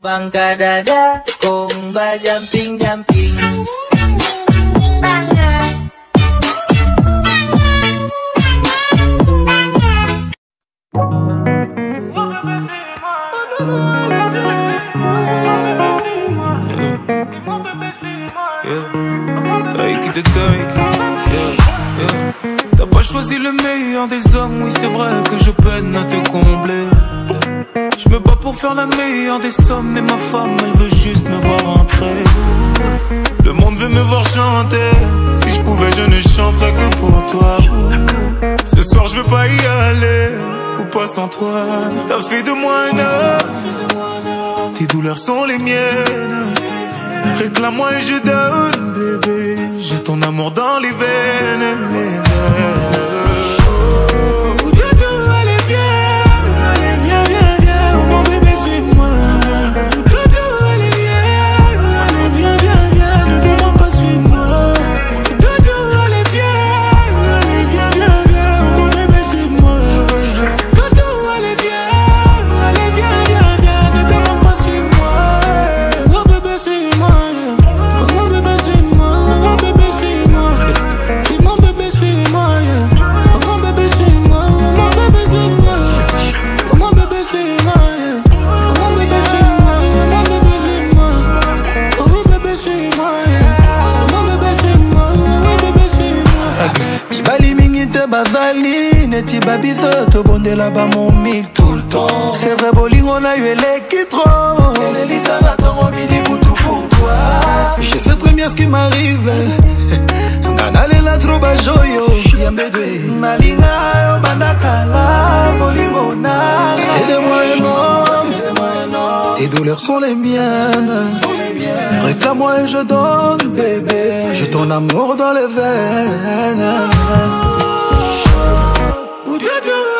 Bangka dada, komba jumping-jumping. T'as pas choisi le meilleur des hommes, oui c'est vrai que je peine à te combler. Je me bats pour faire la meilleure des sommes, mais ma femme elle veut juste me voir rentrer. Le monde veut me voir chanter, si je pouvais je ne chanterais que pour toi. Ce soir je veux pas y aller, ou pas sans toi. T'as fait de moi un homme, tes douleurs sont les miennes. Réclame-moi et je donne, bébé. J'ai ton amour dans les veines. Allez viens, viens, viens. Oh mon bébé, suis-moi. Allez viens, viens, viens. Ne demande pas, suis-moi. Allez viens, viens, viens. Oh mon bébé, suis-moi. Allez viens, viens, viens. Ne demande pas, suis-moi. Oh bébé, suis-moi. Bazali, neti babiso, te bonde là-bas mon mille tout le temps. C'est vrai, bowling, on a eu l'électro. Et Lisa n'attend au midi pour tout pour toi. Je sais très bien ce qui m'arrive. Nanale la troba joyo. Yambedwe, Malinga, Bandakala, bowling, on a. Aide-moi un homme. Tes douleurs sont les miennes. Réclame-moi et je donne, bébé. J'ai ton amour dans les veines.